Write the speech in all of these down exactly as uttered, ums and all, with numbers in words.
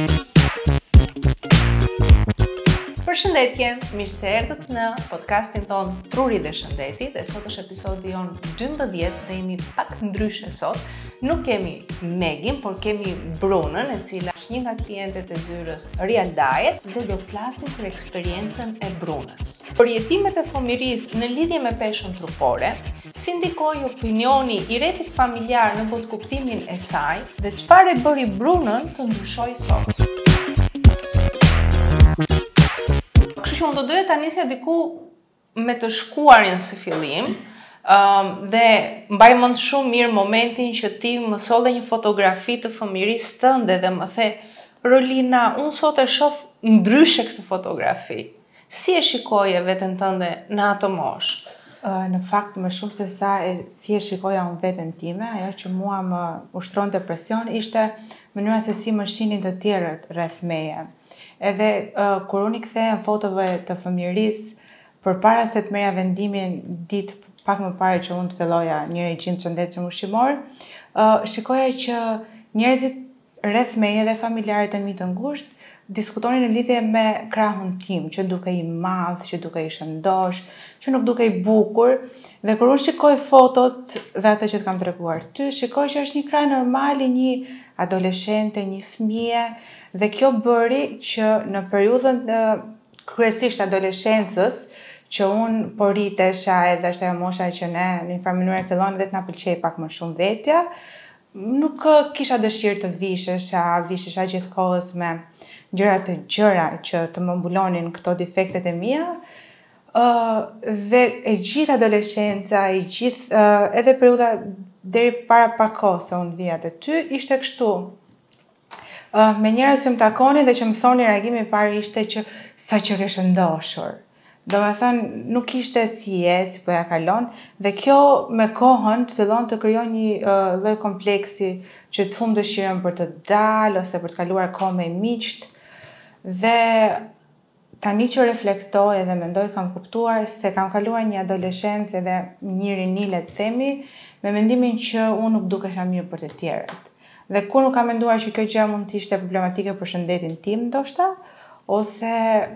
Përshëndetje, mirë se erdhët në podcastin ton Truri dhe Shëndeti, dhe sot është episodi jon dymbëdhjetë dhe jemi pak ndryshe sot. Nuk kemi Megin, por kemi Brunën, e cila është një nga klientet e zyrës Real Diet, dhe do flasim për eksperiencën e Brunës. Përjetimet e fëmijërisë në lidhje me peshën trupore, si ndikoi opinioni i rrethit familjar në botkuptimin e saj, dhe çfarë e bëri Brunën të ndryshojë sot. Kështu që unë do doja ta nisja diku me të shkuarin si fillim, um, dhe mbaj mend shumë mirë momentin që ti më solle një fotografi të fëmijërisë tënde dhe më the, Rolina, unë sot e shoh ndryshe këtë fotografi. Si e shikoje veten tënde në atë moshë? Uh, në fakt, më shumë se sa e, si e shikoja unë veten time, ajo që mua më ushtronte presion ishte mënyra se si më shihnin të tjerët rreth meje. Edhe uh, kur unë i kthehem fotove të fëmijërisë, përpara se të merrja vendimin ditë pak më parë që unë të filloja një regjim të shëndetshëm ushqimor, uh, shikoja që njerëzit rreth meje dhe familjarët e mi të ngushtë diskutonin në lidhje me krahun tim, që dukej i madh, që dukej i shëndosh, që nuk dukej bukur, dhe kur unë shikoj fotot dhe ato që të kam treguar ty, shikoj që është një krah normal i një adoleshente, një fëmije, dhe kjo bëri që në periudhën e kryesisht adoleshencës, që unë po rritesha edhe është ajo mosha që ne në një farë mënyrë fillon edhe të na pëlqej pak më shumë vetja, nuk kisha dëshirë të vishesha, vishesha gjithkohës me gjëra të gjëra që të më mbulonin këto defektet e mia. Uh, dhe e gjithë adoleshenca, e gjithë uh, edhe periudha deri para pak kohë se unë vija te ty, ishte kështu. Uh, me njerëz që më takonin dhe që më thonin, reagimi i parë ishte që sa që ke shëndoshur. Do me thënë, nuk ishte si je, si po ja kalon, dhe kjo me kohën të fillon të krijon një uh, lloj kompleksi që të humb dëshirën për të dalë ose për të kaluar kohë me miqt. Dhe tani që reflektoj dhe mendoj, kam kuptuar se kam kaluar një adoleshencë dhe një rini, le të themi, me mendimin që unë nuk dukesha mirë për të tjerët. Dhe kur nuk kam menduar që kjo gjë mund të ishte problematike për shëndetin tim, ndoshta, ose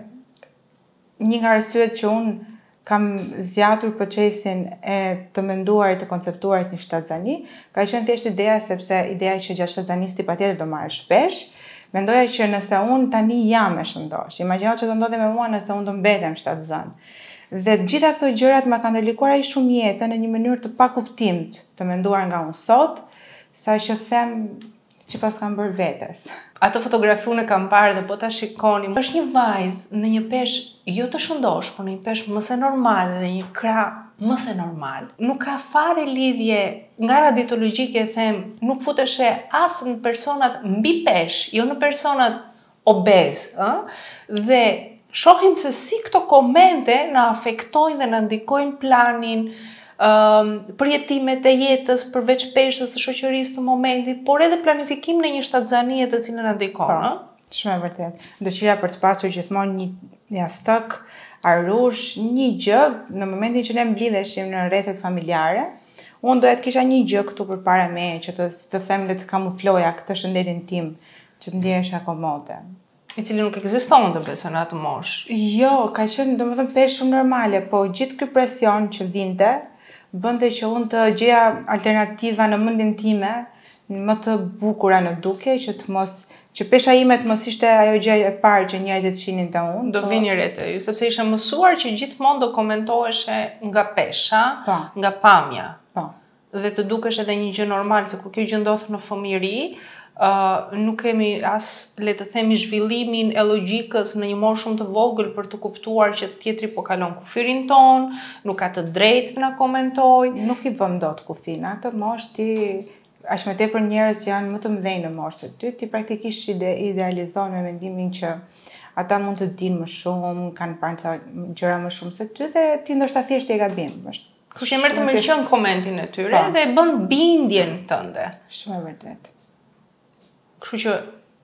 një nga arsyet që unë kam zgjatur procesin e të menduarit, të konceptuarit një shtatzani, ka qenë thjesht ideja, sepse ideja që gjatë shtatzanisë ti patjetër do marrësh pesh. Mendoja që nëse unë tani jam e shëndosh, imagjino që do ndodhi me mua nëse unë do mbetem shtatzan. Dhe gjitha këto gjërat më kanë ndërlikuar ai shumë jetën në një mënyrë të pakuptimt, të menduar nga unë sot, sa që them që pas kam bërë vetes. Ato fotografi unë e kam parë dhe po ta shikoni, është një vajzë në një peshë jo të shëndosh, por në një peshë më se normale dhe një krah më se normal. Nuk ka fare lidhje, nga ana dietologjike e them, nuk futeshe as në personat mbi peshë, jo në personat obez, ëh? Dhe shohim se si këto komente na afektojnë dhe na ndikojnë planin, Um, përjetimet e jetës, përveç peshës të shoqërisë të momentit, por edhe planifikim në një shtatzanie të cilën na ndikon, ëh? Shumë e vërtet. Dëshira për të pasur gjithmonë një jastëk, arush, një gjë, në momentin që ne mblidheshim në rrethet familjare, unë doja të kisha një gjë këtu përpara meje që të, të them le të kamufloja këtë shëndetin tim, që të ndihesha komode. I cili nuk ekziston të besoj në atë moshë. Jo, ka qenë domethënë peshë shumë normale, po gjithë ky presion që vinte bënte që unë të gjeja alternativa në mendjen time, më të bukura në dukje, që të mos që pesha ime të mos ishte ajo gjë e parë që njerëzit shihnin te unë. Do vini re te ju, sepse ishe mësuar që gjithmonë do komentoheshe nga pesha, pa. nga pamja. Po. Dhe të dukesh edhe një gjë normale, se kur kjo gjë ndodh në fëmijëri, Uh, nuk kemi as, le të themi, zhvillimin e logjikës në një moshë shumë të vogël për të kuptuar që tjetri po kalon kufirin ton, nuk ka të drejtë të na komentojë. Nuk i vëm dot kufin, atë moshë ti, aq më tepër njerëz që janë më të mëdhenj në moshë se ty, ti praktikisht ide, idealizon me mendimin që ata mund të dinë më shumë, kanë parë gjëra më shumë se ty, dhe ti ndoshta thjesht je gabim. Kështu që merr të mëlqen komentin e tyre dhe bën bindjen tënde. Shumë e vërtet. Kështu që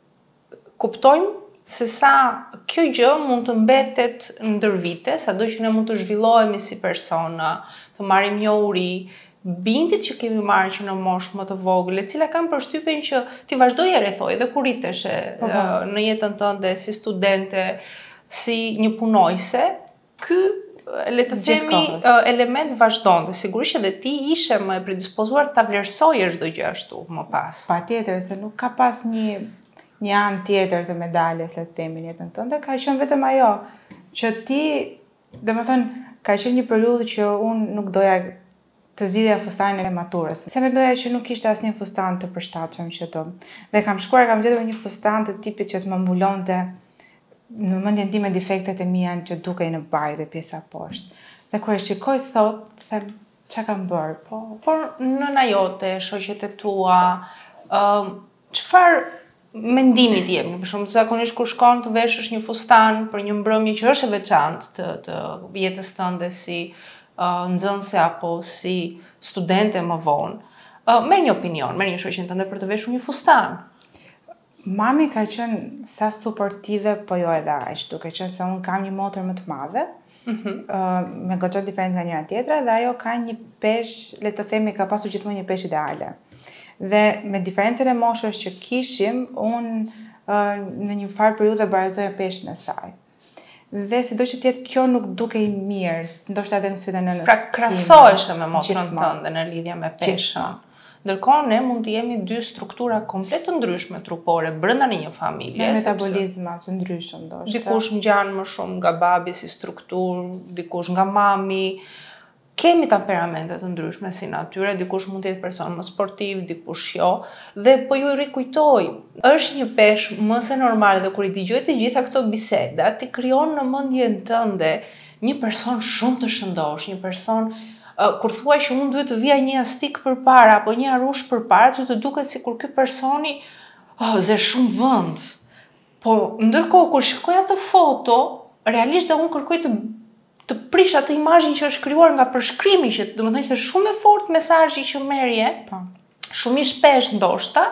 kuptojmë se sa kjo gjë mund të mbetet ndër vite, sado që ne mund të zhvillohemi si persona, të marrim njohuri, bindit që kemi marrë që në moshë më të vogël, e cila kanë përshtypjen që ti vazhdoje rrethoje dhe kur riteshe uh, në jetën tënde si studente, si një punojse, ky le të themi uh, element vazhdon dhe sigurisht edhe ti ishe më e predispozuar ta vlerësoje çdo gjë ashtu më pas. Patjetër, se nuk ka pas një një anë tjetër të medaljes, le të themi, në jetën tënde, ka qenë vetëm ajo që ti, domethënë, ka qenë një periudhë që unë nuk doja të zgjidhja fustanin e maturës. Se mendoja që nuk kishte asnjë fustan të përshtatshëm që të. Dhe kam shkuar, kam gjetur një fustan të tipit që të më mbulonte në mendjen time defektet e mia që dukej në bajë dhe pjesa poshtë. Dhe kur e shikoj sot, them, çka kam bërë? Po, por nëna jote, shoqet e tua, ëm çfarë mendimi ti jep? Për shembull, zakonisht kur shkon të veshësh një fustan për një mbrëmje që është e veçantë të, të jetës tënde si uh, nxënëse apo si studente më vonë, uh, merr një opinion, merr një shoqen tënde për të veshur një fustan. Mami ka qenë sa suportive, po jo edhe aq, duke qenë se unë kam një motër më të madhe, mm-hmm. uh, me goxha diferencë nga njëra tjetra, dhe ajo ka një peshë, le të themi, ka pasur gjithmonë një peshë ideale. Dhe me diferencën e moshës që kishim, unë uh, në një farë periudhë barazoja peshën e saj. Dhe sido që tjetë kjo nuk dukej mirë, ndoshta edhe në sytë e nënës. Pra krahasohesh me moshën tënde në lidhje me peshën. Ndërkohë ne mund të jemi dy struktura komplet të ndryshme trupore brenda në një familje. Me metabolizma të ndryshëm ndoshta. Dikush ngjan më shumë nga babi si strukturë, dikush nga mami. Kemi temperamente të ndryshme si natyre, dikush mund të jetë person më sportiv, dikush jo, dhe po ju rikujtoj, është një peshë më se normale dhe kur i dëgjoj të gjitha këto biseda, ti krijon në mendjen tënde një person shumë të shëndosh, një person uh, kur thua që unë duhet të vija një astik përpara apo një arush përpara, ty të duket sikur ky personi oh, ze shumë vend. Po ndërkohë kur shikoj atë foto, realisht dhe unë kërkoj të të prish atë imazhin që është krijuar nga përshkrimi, që domethënë ishte shumë e fortë mesazhi që merrje, po, shumë i shpesh ndoshta,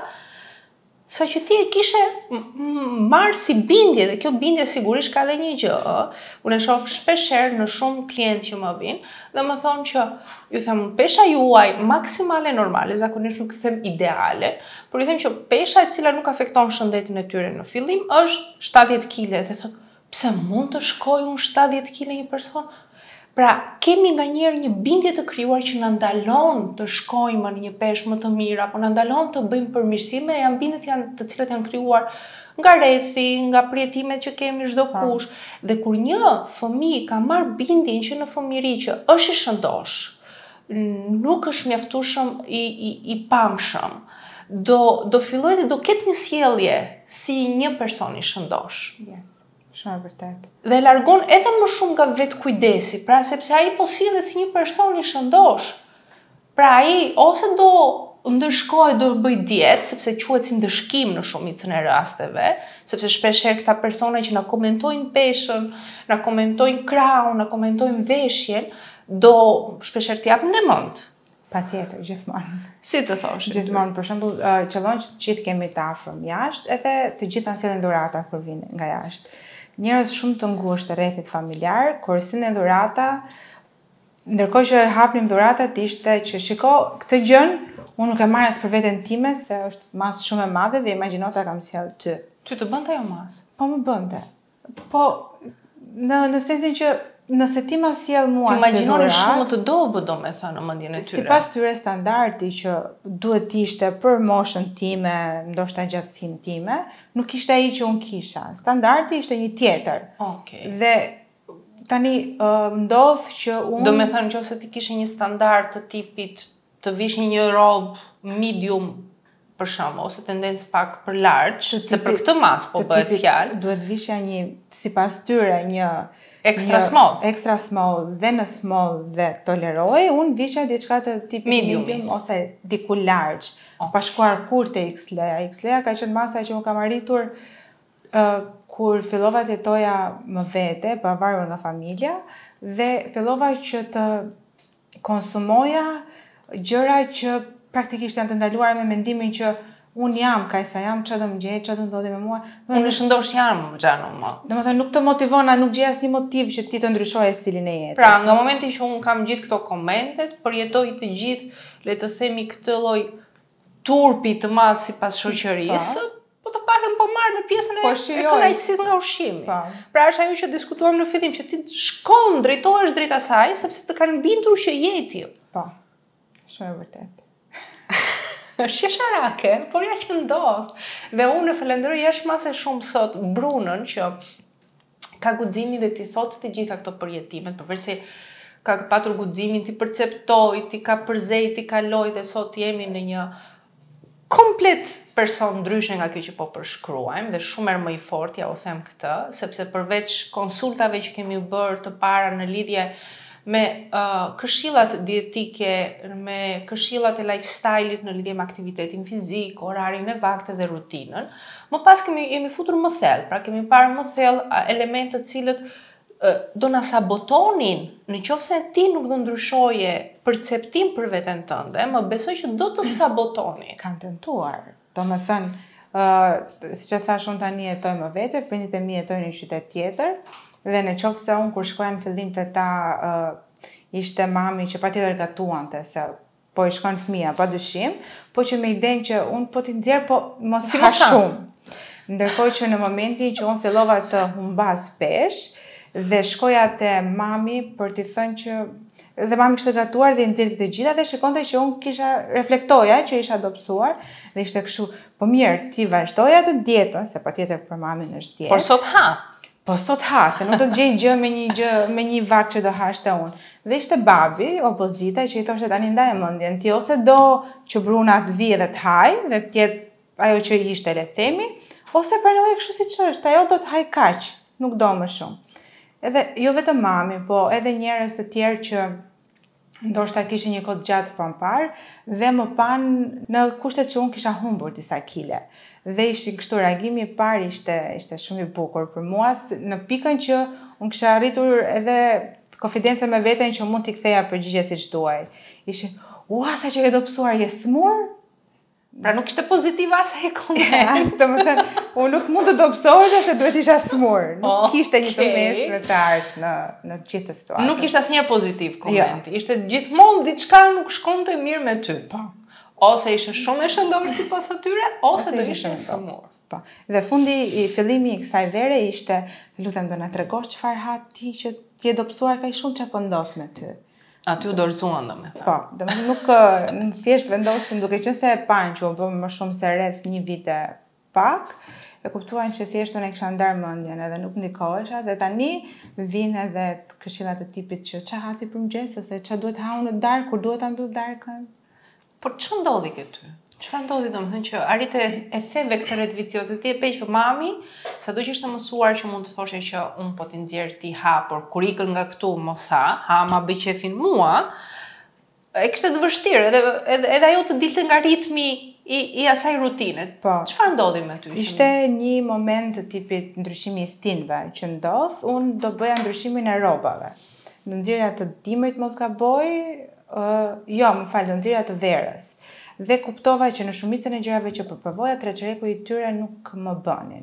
sa që ti e kishe marrë si bindje, dhe kjo bindje sigurisht ka edhe një gjë. Unë e shoh shpeshherë në shumë klientë që më vinë dhe më thonë që ju them pesha juaj maksimale normale, zakonisht nuk them ideale, por ju them që pesha e cila nuk afekton shëndetin e tyre në fillim është shtatëdhjetë kilogramë dhe thotë pse mund të shkojë unë shtatëdhjetë kilogramë një person? Pra, kemi nga njerë një bindje të krijuar që na ndalon të shkojmë në një peshë më të mirë, apo na ndalon të bëjmë përmirësime, janë bindjet janë të cilat janë krijuar nga rrethi, nga prijetimet që kemi çdo kush. Dhe kur një fëmijë ka marrë bindjen që në fëmijëri që është i shëndosh, nuk është mjaftueshëm i, i, i pamshëm, do do fillojë dhe do ketë një sjellje si një person i shëndosh. Yes. Shumë e vërtet. Dhe largon edhe më shumë nga vetë kujdesi, pra sepse ai po sillet si një person i shëndosh. Pra ai ose do ndëshkohet, do bëj dietë, sepse quhet si ndëshkim në shumicën e rasteve, sepse shpesh herë këta persona që na komentojnë peshën, na komentojnë krahun, na komentojnë veshjen, do shpesh herë t'japin dhe mend. Patjetër, gjithmonë. Si të thosh? Gjithmonë, për shembull, uh, qëllon që të gjithë kemi të afërm jashtë, edhe të gjithë na sjellin dhurata kur vinë nga jashtë. Njerëz shumë të ngushtë rrethit familjar, kur sillnin dhurata, ndërkohë që hapnim dhuratat ishte që shiko këtë gjën, unë nuk e marr as për veten time se është masë shumë e madhe dhe imagjino ta kam sjell ty. Ty të bënte ajo masë? Po më bënte. Po në në sensin që nëse ti ma sjell mua se imagjinoni shumë të dobët, domethënë në mendjen e tyre. Sipas tyre standardi që duhet të ishte për moshën time, ndoshta gjatësinë time, nuk ishte ai që un kisha. Standardi ishte një tjetër. Okej. Dhe tani uh, ndodh që un domethënë nëse ti kishe një standard të tipit të vishë një robë medium për shembull, ose tendencë pak për larg, se për këtë mas po bëhet fjalë, duhet vishja një sipas tyre një extra një, small, extra small dhe në small dhe toleroj, unë vishja diçka të tipit medium, medium ose diku larg, oh. pa shkuar kur te X L. X L ka qenë masa që unë kam arritur uh, kur fillova të jetoja më vete, pavarur nga familja, dhe fillova që të konsumoja gjëra që praktikisht janë të ndaluara me mendimin që unë jam, kaj sa jam, që do më gjej, që do ndodhi me mua. Unë në shëndosh jam, Gjano, më. Do më thënë, nuk të motivon, a nuk gjej asnjë motiv që ti të ndryshoje stilin e jetës. Pra, nga momenti që unë kam gjithë këto komentet, përjetoj të gjithë, le të themi këtë lloj turpi të madh sipas shoqërisë, po të paktën po marr në pjesën e, e kënaqësisë nga ushqimi. Pa. Pra është ajo që diskutuam në fillim, që ti shkon, drejtohesh drejt asaj, sepse të kanë bindur që je i tillë. Po. Shumë e vërtetë. Është jasharake, por ja që ndodh. Dhe unë e falenderoj jashtëmase shumë sot Brunën që ka guximin dhe ti thotë të gjitha këto përjetimet, përveç se ka patur guximin ti perceptoj, ti ka përzej, ti kaloj dhe sot jemi në një komplet person ndryshe nga kjo që po përshkruajmë dhe shumë herë më i fortë, ja u them këtë, sepse përveç konsultave që kemi bërë të para në lidhje me uh, këshillat dietike, me këshillat e lifestyle-it në lidhje me aktivitetin fizik, orarin e vakteve dhe rutinën, më pas kemi jemi futur më thellë, pra kemi parë më thellë elemente të cilët uh, do na sabotonin, në qoftë se ti nuk do ndryshoje perceptim për veten tënde, më besoj që do të sabotonin. Kanë tentuar. Do më thënë, uh, si që thash unë tani jetoj më vete, prindit e mi jetojnë në një qytet tjetër, dhe në qoftë se unë kur shkoja në fillim të ta uh, ishte mami që pa tjetër gatuante, se po i shkon fëmija, pa dyshim, po që me idenë që unë po t'i nxjerr, po mos ha shumë. Ndërkohë që në momentin që unë fillova të humbas pesh, dhe shkoja te mami për t'i thënë që dhe mami kishte gatuar dhe i nxjerrte të gjitha dhe shikonte që unë kisha reflektoja që isha dobësuar dhe ishte kështu, po mirë, ti vazhdoja të dietën, se patjetër për mamin është dietë. Por sot ha. Po sot ha, se nuk do të gjej gjë me një gjë me një vakt që do hashte unë. Dhe ishte babi, opozita, që i thoshte tani ndaje mendjen, ti ose do që Bruna të vijë dhe të haj, dhe të jetë ajo që ishte le të themi, ose pranoje kështu siç është, ajo do të haj kaq, nuk do më shumë. Edhe jo vetëm mami, po edhe njerëz të tjerë që ndoshta kishin një kohë gjatë pa parë dhe më panë në kushtet që unë kisha humbur disa kile. Dhe ishin kështu, reagimi i parë ishte ishte shumë i bukur për mua në pikën që unë kisha arritur edhe konfidencën me veten që mund t'i ktheja përgjigje siç duaj. Ishin, "Ua, sa që e dobësuar, je smur?" Pra nuk ishte pozitive asaj e koment. Do të thënë, unë nuk mund të dobësohesha se duhet isha smur. Nuk okay. kishte një të mes me të artë në në të gjithë situatën. Nuk ishte asnjëherë pozitiv komenti. Jo. Ishte gjithmonë diçka nuk shkonte mirë me ty. Po. Ose ishe shumë e shëndorë sipas atyre, ose, ose do ishe smur. Po. Dhe fundi i fillimi i kësaj vere ishte, lutem do na tregosh çfarë ha ti që ti e dobësuar kaq shumë, çfarë po ndodh me ty. Aty u dorëzuan domethënë. Po, domethënë nuk nuk thjesht vendosim duke qenë se e panë që u bë më shumë se rreth një vite pak, e kuptuan që thjesht unë e kisha ndarë mendjen edhe nuk ndikohesha dhe tani vinë edhe të këshilla të tipit që ç'a hati për mëngjes ose ç'a duhet ha unë në darkë, kur duhet ta mbyll darkën. Por ç'a ndodhi këtu? Çfarë ndodhi domethënë që arrite e theve këtë ret vicioze ti e pe që mami, sado që ishte mësuar që mund të thoshe që un po t'i nxjerr ti ha, por kur ikën nga këtu mos ha, ha ma bëj qefin mua, e kishte të vështirë, edhe edhe, edhe ajo të dilte nga ritmi i i asaj rutine. Po. Çfarë ndodhi me ty? Ishte një moment të tipit ndryshimi i stinëve që ndodh, un do bëja ndryshimin e rrobave. Do nxjerrja të dimrit mos gaboj, uh, jo, më fal, do nxjerrja të verës. Dhe kuptova që në shumicën e gjërave që përprovoja, treçereku i tyre nuk më bënin.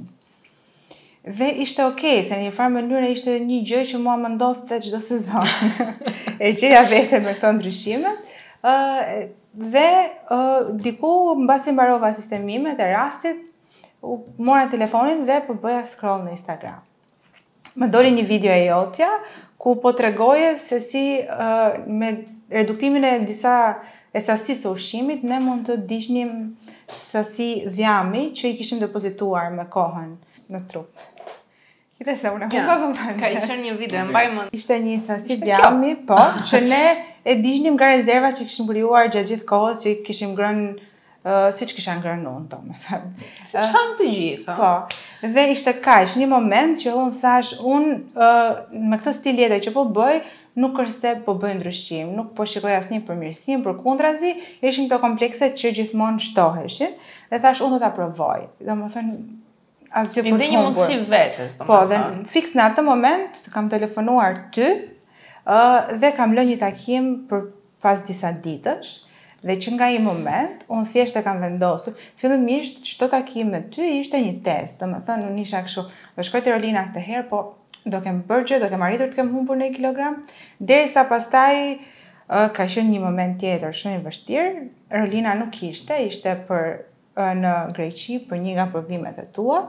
Dhe ishte okay, se në një farë mënyrë ishte një gjë që mua më ndodhte çdo sezon. E gjeja veten me këto ndryshimet. Ë uh, dhe uh, diku mbasi mbarova sistemimet e rastit, u mora telefonin dhe po bëja scroll në Instagram. Më doli një video e jotja ku po tregoje se si uh, me reduktimin e disa e sasisë së ushqimit, ne mund të digjnim sasi dhjami që i kishim depozituar me kohën në trup. Kite se unë e humba vëmendje. Ka i qenë një video, e mbaj mend. Ishte një sasi dhjami, po, që ne e digjnim nga rezervat që kishim krijuar gjatë gjithë kohës që kishim ngrënë uh, siç kisha ngrënë unë, domethënë. Siç ham të gjitha. Po. Dhe ishte kaq një moment që unë thash, unë uh, me këtë stil jetë që po bëj, nuk është se po bëj ndryshim, nuk po shikoj asnjë përmirësim, përkundrazi, ishin këto komplekse që gjithmonë shtoheshin, dhe thash unë do ta provoj. Domethënë asgjë për të humbur. Ide një mundësi vetes, domethënë. Po, dhe fiks në atë moment kam telefonuar ty, uh, dhe kam lënë një takim për pas disa ditësh, Dhe që nga i moment, unë thjesht e kam vendosur, fillimisht çdo takim me ty ishte një test, domethënë unë isha kështu, do shkoj te Rolina këtë herë, po do kem bërë gjë, do kem arritur të kem humbur një kilogram, derisa pastaj uh, ka qenë një moment tjetër shumë i vështirë. Rolina nuk ishte, ishte për uh, në Greqi për një nga provimet e tua.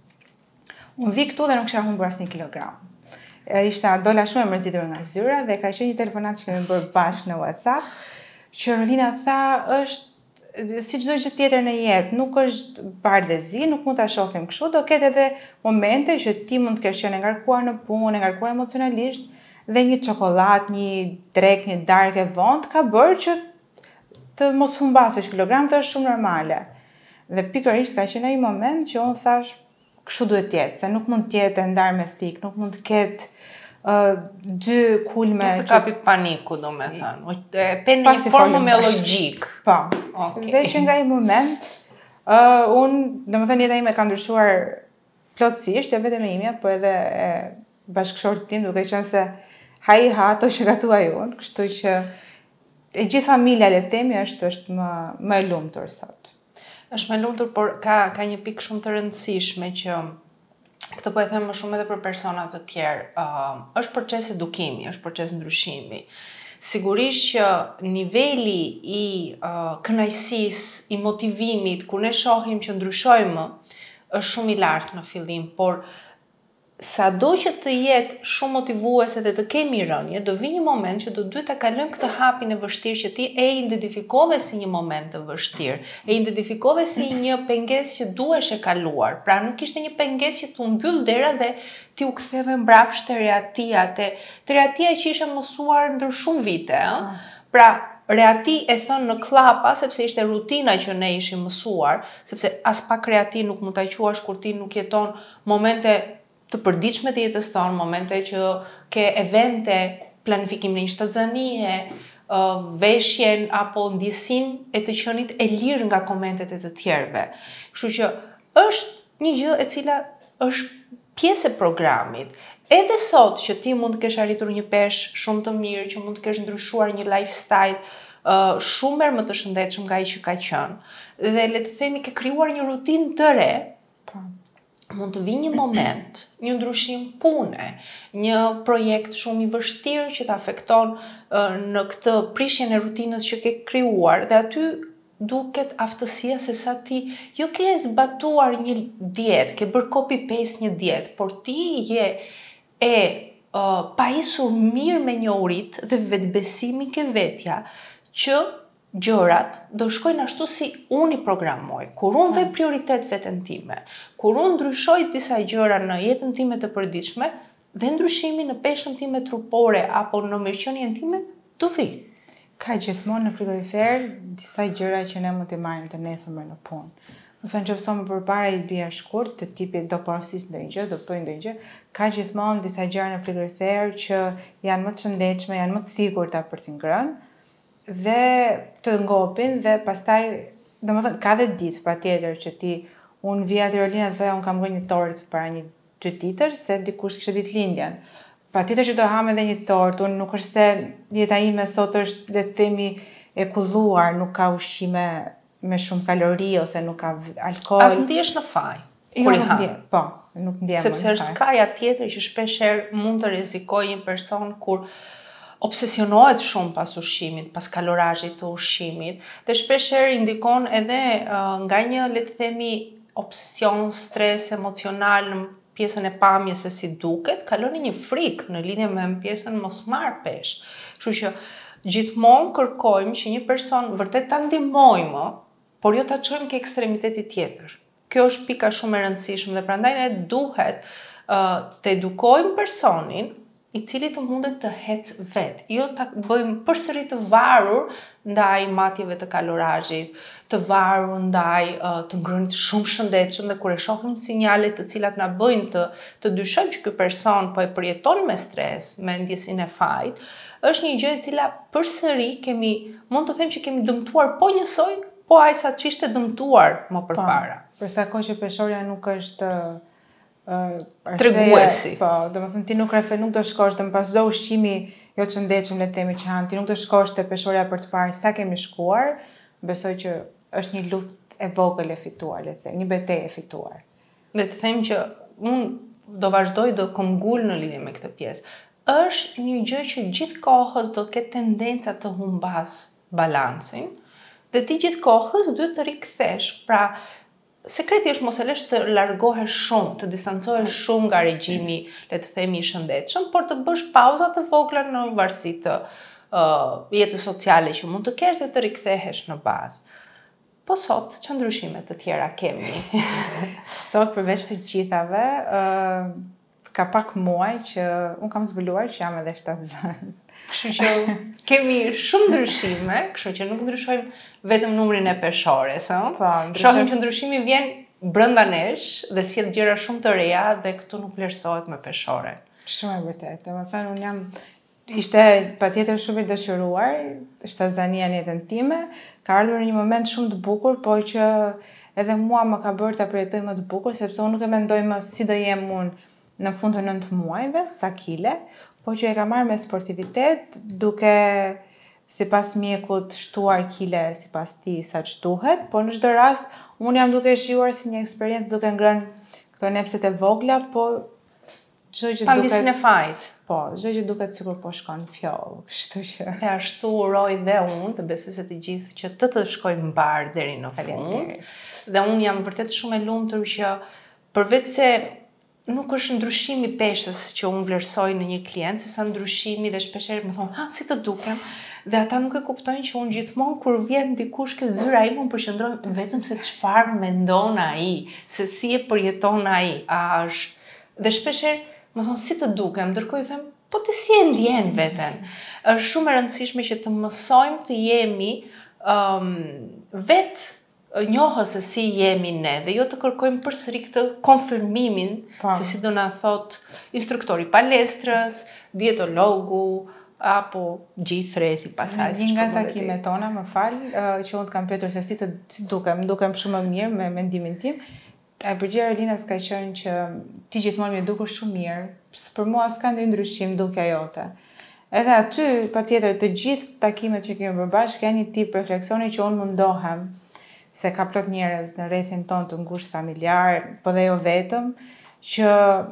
Unë vi këtu dhe nuk kisha humbur asnjë kilogram. E, ishta dola shumë e mërzitur nga zyra dhe ka qenë një telefonat që kemi bërë bashkë në WhatsApp, që Rolina tha është si çdo gjë tjetër në jetë, nuk është bardhëzi, nuk mund ta shohim kështu, do ketë edhe momente që ti mund të kesh qenë e ngarkuar në punë, e ngarkuar emocionalisht, dhe një çokoladë, një drek, një darkë e vonë ka bërë që të mos humbasësh kilogram, të është shumë normale. Dhe pikërisht ka qenë ai moment që unë thash, kështu duhet të jetë, se nuk mund të jetë e ndarë me thik, nuk mund të ketë Uh, dy kulme... Nuk të kapi paniku, do me thënë. E pen një formë me logjik. Po. Okay. Dhe që nga i moment, uh, unë, do me thënë jeta ime ka ndryshuar plotësisht, e vetëm e imja, po edhe e bashkëshortit tim, duke qenë se ha i ha ato që gatuaj unë, kështu që e gjithë familja le themi është, është më, më e lumtur sot. Është më lumtur, por ka, ka një pikë shumë të rëndësishme që këtë po e them më shumë edhe për persona të tjerë. Uh, është proces edukimi, është proces ndryshimi. Sigurisht që niveli i uh, kënaqësisë, i motivimit, kur ne shohim që ndryshojmë, është shumë i lartë në fillim, por sado që të jetë shumë motivuese dhe të kemi rënje, do vi një moment që do duhet ta kalojmë këtë hapin e vështirë që ti e identifikove si një moment të vështirë, e identifikove si një pengesë që duhesh e kaluar. Pra nuk ishte një pengesë që të mbyll dera dhe ti u ktheve mbrapsht te reatia, te, te reatia që ishe mësuar ndër shumë vite. Ah. Pra reati e thënë në klapa, sepse ishte rutina që ne ishim mësuar, sepse as pak reati nuk mund ta quash kur ti nuk jeton momente të përdiqme të jetës tonë, momente që ke evente, planifikim në një shtatzanie, veshjen apo ndjesin e të qenit e lirë nga komentet e të tjerëve. Kështu që është një gjë e cila është pjesë e programit. Edhe sot që ti mund të kesh arritur një peshë shumë të mirë, që mund të kesh ndryshuar një lifestyle uh, shumë më të shëndetshëm nga ai që ka qenë, dhe le të themi ke krijuar një rutinë të re, mund të vi një moment, një ndryshim pune, një projekt shumë i vështirë që të afekton uh, në këtë prishjen e rutinës që ke krijuar, dhe aty duket aftësia se sa ti jo ke zbatuar një dietë, ke bërë copy paste një dietë, por ti je e uh, pajisur mirë me njohurit dhe vetbesimi ke vetja që gjërat do shkojnë ashtu si unë i programoj. Kur unë ve prioritet veten time, kur unë ndryshoj disa gjëra në jetën time të përditshme, dhe ndryshimi në peshën time trupore apo në mirëqenien time do vi. Ka gjithmonë në frigorifer disa gjëra që ne mund të marrim të nesërme në punë. Më thënë që fësome përpara i bia shkurt, të tipi do porosis ndonjë gjë, do pëtojnë ndonjë gjë, ka gjithmonë disa gjëra në frigorifer që janë më të shëndetshme, janë më të sigurta për të ngrënë, dhe të ngopin dhe pastaj, do më thënë, ka dhe ditë pa tjetër që ti, unë vija të Rolina dhe thoja, unë kam gërë një tort para një dy ditër, se dikush kështë ditë lindjen. Pa tjetër që do ham edhe një tort, unë nuk është se jeta ime sot është, le të themi, e kulluar, nuk ka ushqime me shumë kalori, ose nuk ka alkohol. As ndihesh në faj, kur i ham. Po, nuk ndjehem në faj. Sepse është skaja tjetër që shpesher mund të rrezikojë një person kur obsesionohet shumë pas ushqimit, pas kalorazhit të ushqimit, dhe shpesher indikon edhe uh, nga një, le të themi, obsesion, stres emocional në pjesën e pamjes se si duket, kalon një frikë në lidhje me pjesën mos marr peshë. Kështu që gjithmonë kërkojmë që një person vërtet ta ndihmojmë, por jo ta çojmë ke ekstremiteti tjetër. Kjo është pika shumë e rëndësishme dhe prandaj ne duhet uh, të edukojmë personin i cili të mundet të hec vetë, jo ta bëjmë përsëri të varur ndaj matjeve të kalorazhit, të varur ndaj uh, të ngrënit shumë shëndetshëm, dhe kur e shohim sinjalet të cilat na bëjnë të të dyshojmë që ky person po e përjeton me stres, me ndjesinë e fajit, është një gjë e cila përsëri kemi, mund të them që kemi dëmtuar po njësoj, po ai sa ç'ishte dëmtuar më përpara. Po, për sa kohë që peshorja nuk është Uh, treguesi. Po, do më thënë ti nuk refe, nuk do shkosh, do më pas do ushqimi jo të shëndetshëm le të themi që han, ti nuk të shkosh te peshorja për të parë sa kemi shkuar, besoj që është një luftë e vogël e fituar, le të them, një betejë e fituar. Le të them që unë do vazhdoj, do kom ngul në lidhje me këtë pjesë. Është një gjë që gjithë kohës do ketë tendenca të humbas balancin, dhe ti gjithë kohës duhet të rikthesh. Pra, sekreti është mos e lësh të largohesh shumë, të distancohesh shumë nga regjimi, le të themi i shëndetshëm, por të bësh pauza të vogla në varësi të uh, jetës sociale që mund të kesh dhe të rikthehesh në bazë. Po sot, që ndryshime të tjera kemi? Sot, përveç të gjithave, uh, ka pak muaj që unë kam zbuluar që jam edhe shtatzën. Kështu që kemi shumë ndryshime, kështu që nuk ndryshojmë vetëm numrin e peshores, ëh? Po, shohim që ndryshimi vjen brenda nesh dhe sjell gjëra shumë të reja dhe këtu nuk vlerësohet me peshore. Shumë e vërtetë. Domethënë unë jam ishte patjetër shumë i dëshiruar, shtatzania në jetën time, ka ardhur në një moment shumë të bukur, po që edhe mua më ka bërë ta përjetoj më të bukur, sepse unë nuk e mendoj më si do jem unë në fund të nëntë muajve, sa kile, po që e ka marrë me sportivitet, duke si pas mjekut shtuar kile si pas ti sa që duhet, po në çdo rast, unë jam duke shijuar si një eksperiencë duke ngrënë këto nepset e vogla, po çdo që duket... Pandisën e fajt. Po, çdo që duket sikur po shkon fjoll, kështu që... E ashtu uroj dhe unë, të besoj se të gjithë që të të shkojmë mbar deri në fund. Dhe unë jam vërtet shumë e lumtur që përveç se nuk është ndryshimi peshës që unë vlerësoj në një klient, se sa ndryshimi dhe shpeshherë më thonë, ha, si të dukem, dhe ata nuk e kuptojnë që unë gjithmonë kur vjen dikush që zyra ime, unë përqendroj vetëm se çfarë mendon ai, se si e përjeton ai, a është... Dhe shpeshherë më thonë, si të dukem, ndërkohë i them, po ti si e ndjen veten? Është shumë e rëndësishme që të mësojmë të jemi um, vetë njohës se si jemi ne dhe jo të kërkojmë përsëri këtë konfirmimin pa. Se si do na thot instruktori palestrës, dietologu apo gjithë rrethi pasaj. Një nga takimet tona, më fal, uh, që unë të kam pyetur se si të si dukem, dukem shumë më mirë me mendimin tim. E përgjigja e Linës ka qenë që ti gjithmonë më dukesh shumë mirë, për mua s'ka ndonjë ndryshim duke jote. Edhe aty, patjetër, të gjithë takimet që kemi bërë bashkë janë një tip refleksioni që unë mundohem, se ka plot njerëz në rrethin tonë të ngushtë familjar, po dhe jo vetëm, që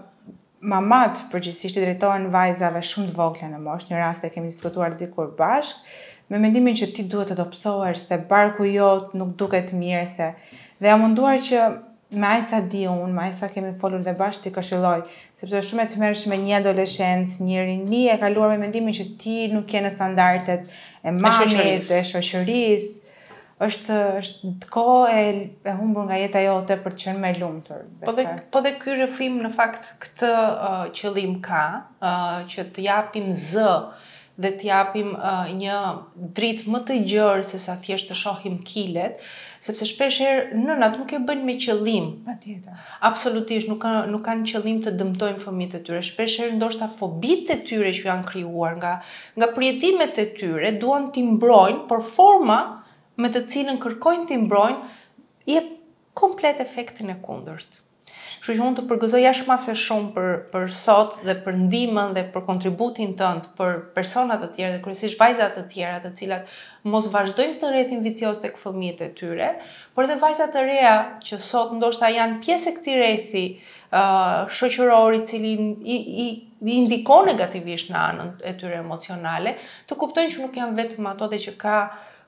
mamat përgjithsisht i drejtohen vajzave shumë të vogla në moshë, një rast e kemi diskutuar dikur bashk, me mendimin që ti duhet të dobësohesh, se barku jot nuk duket mirë, se dhe jam munduar që me aq sa di unë, me aq sa kemi folur dhe bashkë ti këshilloj, sepse është shumë e tmerrshme një adoleshencë, një rini e kaluar me mendimin që ti nuk je në standardet e mamit, e shoqërisë. është është kohë e, e humbur nga jeta jote për të qenë më e lumtur. Po dhe po dhe ky rrëfim në fakt këtë uh, qëllim ka, uh, që të japim zë dhe të japim uh, një dritë më të gjerë se sa thjesht të shohim kilet, sepse shpeshherë nënat nuk e bëjnë me qëllim. Patjetër. Absolutisht nuk kanë nuk kanë qëllim të dëmtojnë fëmijët e tyre. Shpeshherë ndoshta fobitë e tyre që janë krijuar nga nga përjetimet e tyre duan t'i mbrojnë, por forma me të cilën kërkojnë t'i mbrojnë, jep komplet efektin e kundërt. Kështu që unë të përgëzoj jashtëmase shumë për, për sot dhe për ndihmën dhe për kontributin tënd për personat të tjerë dhe kryesisht vajzat të tjera të cilat mos vazhdojnë këtë rrethin vicioz tek fëmijët e tyre, por edhe vajzat të reja që sot ndoshta janë pjesë e këtij rrethi uh, shoqëror i cili i, i, i ndikon negativisht në anën e tyre emocionale, të kuptojnë që nuk janë vetëm ato dhe që ka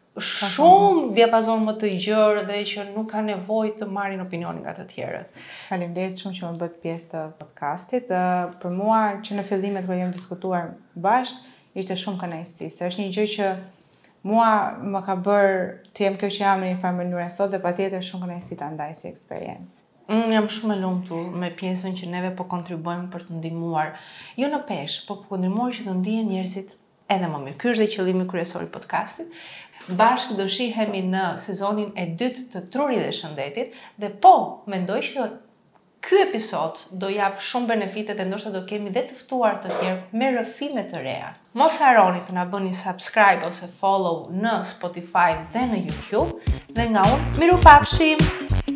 shumë diapazon më të gjerë dhe që nuk ka nevojë të marrin opinionin nga të tjerët. Faleminderit shumë që më bët pjesë të podcastit. Për mua që në fillimet kur jam diskutuar bashkë, ishte shumë kënaqësi, se është një gjë që mua më ka bërë të jem kjo që jam në një farë mënyrë sot dhe patjetër shumë kënaqësi ta ndaj si eksperiencë. Unë jam shumë e lumtur me pjesën që neve po kontribuojmë për të ndihmuar, jo në peshë, po po ndihmuar që të ndihen njerëzit edhe më mirë. Ky është dhe qëllimi kryesor i podcastit. Bashkë do shihemi në sezonin e dytë të Trurit dhe Shëndetit dhe po, mendoj që ky episod do jap shumë benefite dhe ndoshta do kemi dhe të ftuar të tjerë me rrëfime të reja. Mos harroni të na bëni subscribe ose follow në Spotify dhe në YouTube dhe nga unë, mirupafshim!